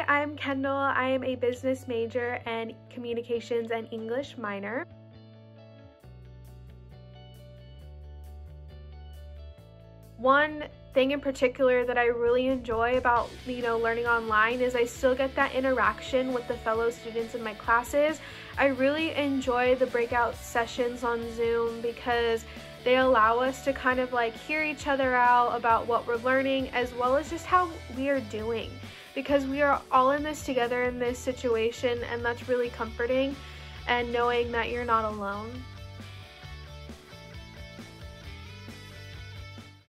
Hi, I'm Kendall. I am a business major and communications and English minor. One thing in particular that I really enjoy about, learning online is I still get that interaction with the fellow students in my classes. I really enjoy the breakout sessions on Zoom because they allow us to kind of like hear each other out about what we're learning as well as just how we are doing, because we are all in this together in this situation, and that's really comforting, and knowing that you're not alone.